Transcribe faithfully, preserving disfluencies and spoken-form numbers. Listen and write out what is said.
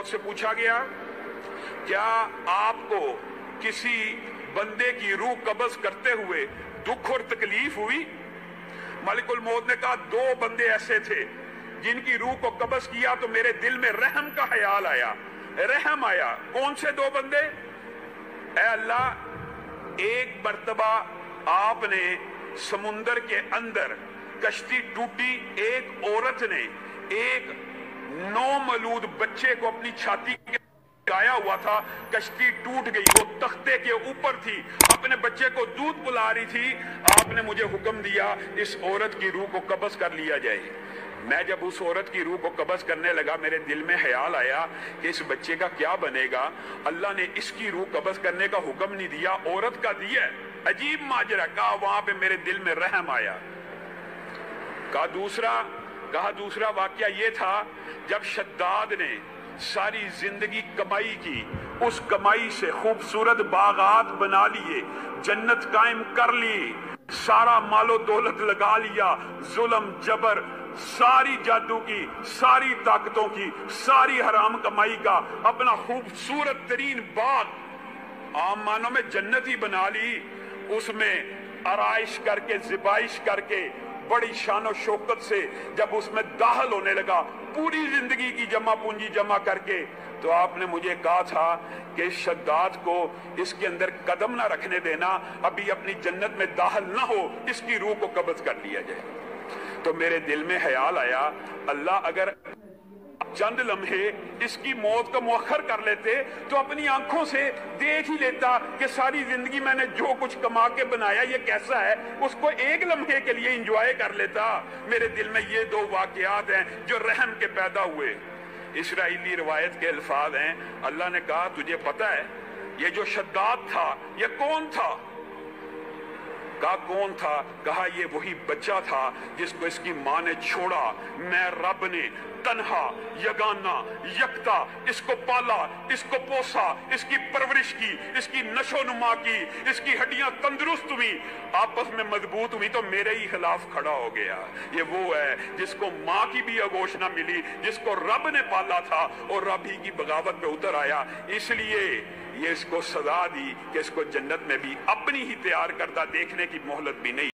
मौत से पूछा गया, क्या आपको किसी बंदे की रूह कब्ज करते हुए दुख और तकलीफ हुई? मलिकुल मौत ने कहा, दो बंदे ऐसे थे जिनकी रूह को कब्ज किया तो मेरे दिल में रहम का ख्याल आया, रहम आया। कौन से दो बंदे? ऐ अल्लाह, एक मर्तबा आपने समुंदर के अंदर कश्ती टूटी, एक औरत ने एक नौ मौलूद बच्चे को अपनी छाती के गाया हुआ था, कश्ती टूट गई, वो तख्ते के ऊपर थी, अपने बच्चे को दूध पिला रही थी। आपने मुझे हुक्म दिया इस औरत की रूह को कब्ज कर लिया जाए। मैं जब उस औरत की रूह को कब्ज करने लगा, मेरे दिल में ख्याल आया कि इस बच्चे का क्या बनेगा। अल्लाह ने इसकी रूह कब्ज करने का हुक्म नहीं दिया, औरत का दिया। अजीब माजरा। कहा वहां पे मेरे दिल में रहम आया। कहा दूसरा कहा दूसरा वाकया ये था, जब शद्दाद ने सारी जिंदगी कमाई की, उस कमाई से खूबसूरत बागात बना लिए, जन्नत कायम कर ली, सारा मालो दौलत लगा लिया, जुल्म जबर, सारी जादू की, सारी ताकतों की, सारी हराम कमाई का अपना खूबसूरत तरीन बाग आम मानों में जन्नत ही बना ली। उसमें आराइश करके, जिबाइश करके, बड़ी शान शौकत से जब उसमें दाखिल होने लगा, पूरी जिंदगी की जमा पूंजी जमा करके, तो आपने मुझे कहा था कि शद्दाद को इसके अंदर कदम ना रखने देना, अभी अपनी जन्नत में दाखिल ना हो, इसकी रूह को कब्ज कर लिया जाए। तो मेरे दिल में ख्याल आया, अल्लाह अगर चंद लम्हे इसकी मौत को मुअख्खर कर लेते तो अपनी आंखों से देख ही लेता कि सारी जिंदगी मैंने जो कुछ कमा के बनाया ये कैसा है, उसको एक लम्हे के लिए एंजॉय कर लेता। मेरे दिल में ये दो वाकयात हैं जो रहम के पैदा हुए। इसराइली रिवायत के अल्फाज हैं, अल्लाह ने कहा तुझे पता है ये जो शद्दाद था ये कौन था? कहा कौन था? कहा ये वही बच्चा था जिसको इसकी माँ ने छोड़ा, मैं रब ने तन्हा यगाना यकता इसको पाला, इसको पोसा, इसकी परवरिश की, इसकी नशोनुमा की, इसकी हड्डियां तंदुरुस्त हुई, आपस में मजबूत हुई तो मेरे ही खिलाफ खड़ा हो गया। ये वो है जिसको माँ की भी आगोश ना मिली, जिसको रब ने पाला था और रब ही की बगावत पे उतर आया। इसलिए ये इसको सजा दी कि इसको जन्नत में भी अपनी ही तैयार करदा देखने की मोहलत भी नहीं।